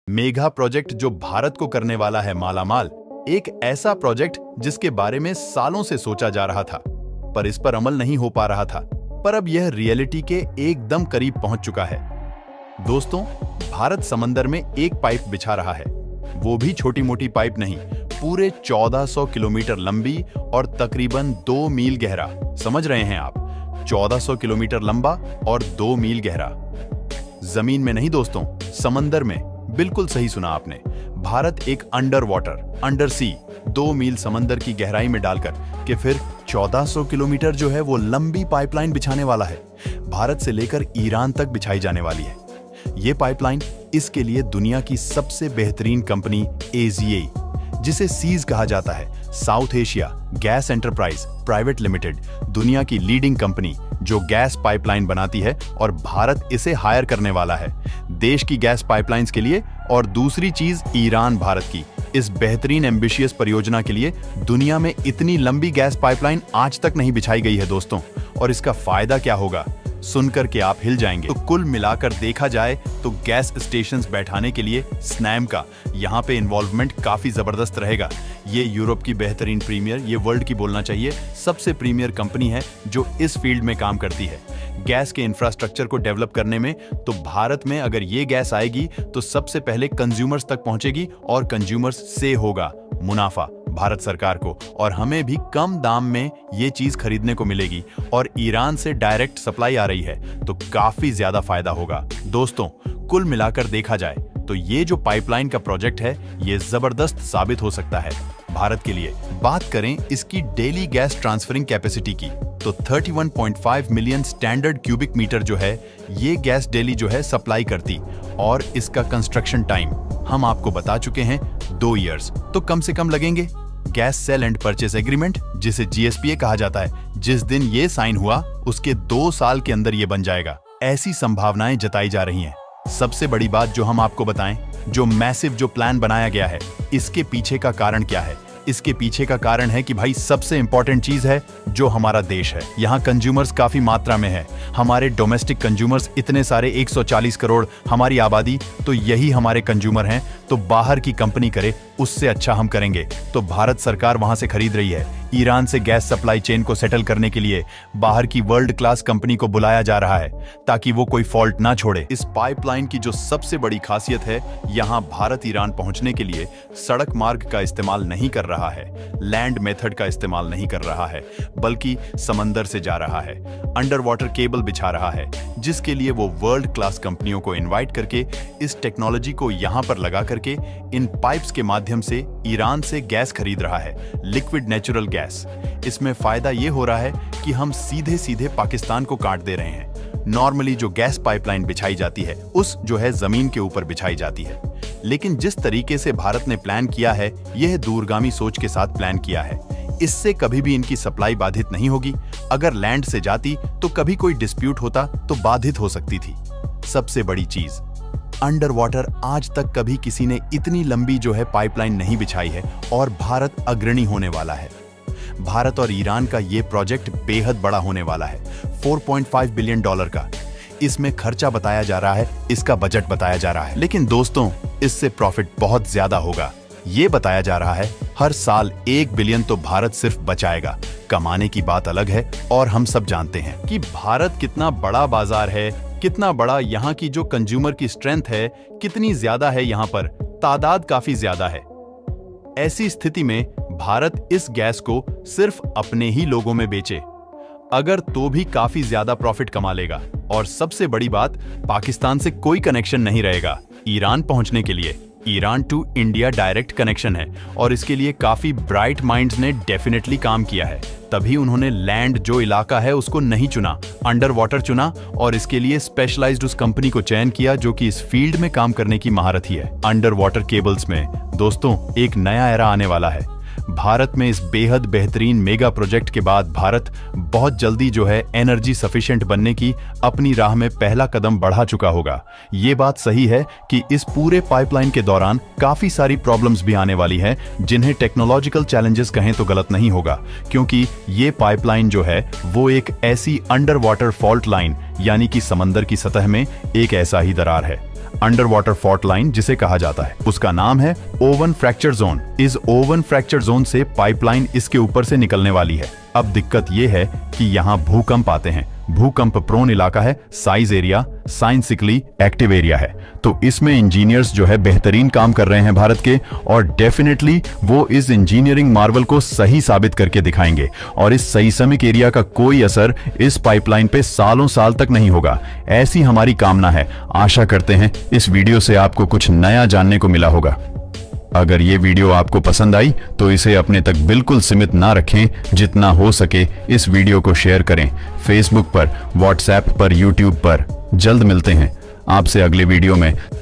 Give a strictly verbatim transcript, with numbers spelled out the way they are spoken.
Megha project जो भारत को करने वाला है मालामाल, एक ऐसा प्रोजेक्ट जिसके बारे में सालों से सोचा जा रहा था पर इस पर अमल नहीं हो पा रहा था, पर अब यह रियलिटी के एकदम करीब पहुंच चुका है। दोस्तों, भारत समंदर में एक पाइप बिछा रहा है, वो भी छोटी मोटी पाइप नहीं, पूरे चौदह सौ किलोमीटर लंबी और तकरीबन दो मील गहरा। समझ रहे हैं आप, चौदह सौ किलोमीटर लंबा और दो मील गहरा। जमीन में नहीं दोस्तों, समंदर में। बिल्कुल सही सुना आपने। भारत एक अंडर वाटर, अंडर सी, दो मील समंदर की गहराई में डालकर कि फिर चौदह सौ किलोमीटर जो है वो लंबी पाइपलाइन बिछाने वाला है। भारत से लेकर ईरान तक बिछाई जाने वाली है ये पाइपलाइन। इसके लिए दुनिया की सबसे बेहतरीन कंपनी ए जी ए, जिसे सीज कहा जाता है, South Asia gas enterprise private limited, दुनिया की लीडिंग कंपनी जो गैस पाइपलाइन बनाती है, और भारत इसे हायर करने वाला है देश की गैस पाइपलाइंस के लिए। और दूसरी चीज, ईरान भारत की इस बेहतरीन एम्बिशियस परियोजना के लिए दुनिया में इतनी लंबी गैस पाइपलाइन आज तक नहीं बिछाई गई है दोस्तों। और इसका फायदा क्या होगा, सुनकर के आप हिल जाएंगे। तो कुल मिलाकर देखा जाए तो गैस स्टेशंस बैठाने के लिए स्नैम का यहाँ पे इन्वॉल्वमेंट काफी जबरदस्त रहेगा। ये यूरोप की बेहतरीन प्रीमियर, ये वर्ल्ड की बोलना चाहिए सबसे प्रीमियर कंपनी है जो इस फील्ड में काम करती है गैस के इंफ्रास्ट्रक्चर को डेवलप करने में। तो भारत में अगर ये गैस आएगी तो सबसे पहले कंज्यूमर्स तक पहुंचेगी और कंज्यूमर्स से होगा मुनाफा भारत सरकार को, और हमें भी कम दाम में ये चीज खरीदने को मिलेगी। और ईरान से डायरेक्ट सप्लाई आ रही है तो काफी ज्यादा फायदा होगा। दोस्तों, कुल मिलाकर देखा जाए तो ये जो पाइपलाइन का प्रोजेक्ट है ये जबरदस्त साबित हो सकता है भारत के लिए। बात करें इसकी डेली गैस ट्रांसफरिंग कैपेसिटी की तो इकतीस पॉइंट पाँच मिलियन स्टैंडर्ड क्यूबिक मीटर जो है ये गैस डेली जो है सप्लाई करती। और इसका कंस्ट्रक्शन टाइम हम आपको बता चुके हैं, दो इयर्स तो कम से कम लगेंगे। Gas sale and purchase agreement, जिसे जी एस पी ए कहा जाता है, जिस दिन ये साइन हुआ उसके दो साल के अंदर ये बन जाएगा, ऐसी संभावनाएं जताई जा रही हैं। सबसे बड़ी बात जो हम आपको बताएं, जो मैसिव जो प्लान बनाया गया है, इसके पीछे का कारण क्या है? इसके पीछे का कारण है कि भाई सबसे इंपॉर्टेंट चीज है जो हमारा देश है। यहाँ कंज्यूमर्स काफी मात्रा में है, हमारे डोमेस्टिक कंज्यूमर्स इतने सारे एक सौ चालीस करोड़ हमारी आबादी, तो यही हमारे कंज्यूमर हैं। तो बाहर की कंपनी करे उससे अच्छा हम करेंगे। तो भारत सरकार वहां से खरीद रही है। ईरान से गैस सप्लाई चेन को सेटल करने के लिए बाहर की वर्ल्ड क्लास कंपनी को बुलाया जा रहा है ताकि वो कोई फॉल्ट ना छोड़े। इस पाइपलाइन की जो सबसे बड़ी खासियत है, यहाँ भारत ईरान पहुंचने के लिए सड़क मार्ग का इस्तेमाल नहीं कर रहा है, लैंड मेथड का इस्तेमाल नहीं कर रहा है, बल्कि समंदर से जा रहा है, अंडर वाटर केबल बिछा रहा है, जिसके लिए वो वर्ल्ड क्लास कंपनियों को इन्वाइट करके इस टेक्नोलॉजी को यहाँ पर लगा करके इन पाइप्स के माध्यम से ईरान से गैस खरीद रहा है, लिक्विड नेचुरल गैस। इसमें फायदा ये हो रहा है कि हम सीधे सीधे पाकिस्तान को काट दे रहे हैं। नॉर्मली जो गैस पाइपलाइन बिछाई जाती है उस जो है जमीन के ऊपर बिछाई जाती है, लेकिन जिस तरीके से भारत ने प्लान किया है यह दूरगामी सोच के साथ प्लान किया है। इससे कभी भी इनकी सप्लाई बाधित नहीं होगी। अगर लैंड से जाती तो कभी कोई डिस्प्यूट होता तो बाधित हो सकती थी। सबसे बड़ी चीज, अंडर वाटर आज तक कभी किसी ने इतनी लंबी जो है पाइपलाइन नहीं बिछाई है, और भारत अग्रणी होने वाला है। भारत और ईरान का ये प्रोजेक्ट बेहद बड़ा होने वाला है, चार पॉइंट पाँच बिलियन डॉलर का। इसमें खर्चा बताया जा रहा है, इसका बजट बताया जा रहा है, लेकिन दोस्तों इससे प्रॉफिट बहुत ज्यादा होगा। ये बताया जा रहा है हर साल एक बिलियन तो भारत सिर्फ बचाएगा। कमाने की बात अलग है, और हम सब जानते हैं कि भारत कितना बड़ा बाजार है, कितना बड़ा यहाँ की जो कंज्यूमर की स्ट्रेंथ है, कितनी ज्यादा है, यहाँ पर तादाद काफी ज्यादा है। ऐसी स्थिति में भारत इस गैस को सिर्फ अपने ही लोगों में बेचे अगर तो भी काफी ज्यादा प्रॉफिट कमा लेगा। और सबसे बड़ी बात, पाकिस्तान से कोई कनेक्शन नहीं रहेगा ईरान पहुंचने के लिए। Iran to India direct connection है, और इसके लिए काफी ब्राइट माइंड्स ने डेफिनेटली काम किया है। तभी उन्होंने लैंड जो इलाका है उसको नहीं चुना, अंडर वाटर चुना, और इसके लिए स्पेशलाइज्ड उस कंपनी को चयन किया जो कि इस फील्ड में काम करने की महारथी है। अंडर वाटर केबल्स में दोस्तों एक नया एरा आने वाला है। भारत में इस बेहद बेहतरीन मेगा प्रोजेक्ट के बाद भारत बहुत जल्दी जो है एनर्जी सफिशिएंट बनने की अपनी राह में पहला कदम बढ़ा चुका होगा। ये बात सही है कि इस पूरे पाइपलाइन के दौरान काफी सारी प्रॉब्लम्स भी आने वाली हैं, जिन्हें टेक्नोलॉजिकल चैलेंजेस कहें तो गलत नहीं होगा, क्योंकि ये पाइपलाइन जो है वो एक ऐसी अंडर वाटर फॉल्ट लाइन यानी कि समंदर की सतह में एक ऐसा ही दरार है। अंडर वाटर फॉल्ट लाइन जिसे कहा जाता है। उसका नाम है ओवन फ्रैक्चर जोन। इस ओवन फ्रैक्चर जोन से पाइपलाइन इसके ऊपर से निकलने वाली है। अब दिक्कत यह है कि यहाँ भूकंप आते हैं। भूकंप प्रोन इलाका है, size area scientifically active area है, तो इसमें इंजीनियर्स जो है बेहतरीन काम कर रहे हैं भारत के, और डेफिनेटली वो इस इंजीनियरिंग मार्वल को सही साबित करके दिखाएंगे और इस सीस्मिक एरिया का कोई असर इस पाइपलाइन पे सालों साल तक नहीं होगा। ऐसी हमारी कामना है। आशा करते हैं इस वीडियो से आपको कुछ नया जानने को मिला होगा। अगर ये वीडियो आपको पसंद आई तो इसे अपने तक बिल्कुल सीमित ना रखें, जितना हो सके इस वीडियो को शेयर करें। फेसबुक पर, व्हाट्सएप पर, यूट्यूब पर। जल्द मिलते हैं आपसे अगले वीडियो में।